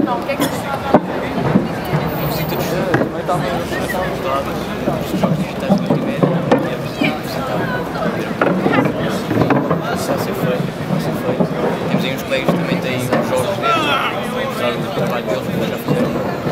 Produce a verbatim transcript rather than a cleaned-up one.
Não, o que é que você está a Visita dos jogos digitais do primeiro e está a ser feito, está a ser feito. Temos aí uns colegas que também têm uns jogos deles, mostrar o trabalho deles, que já fizeram.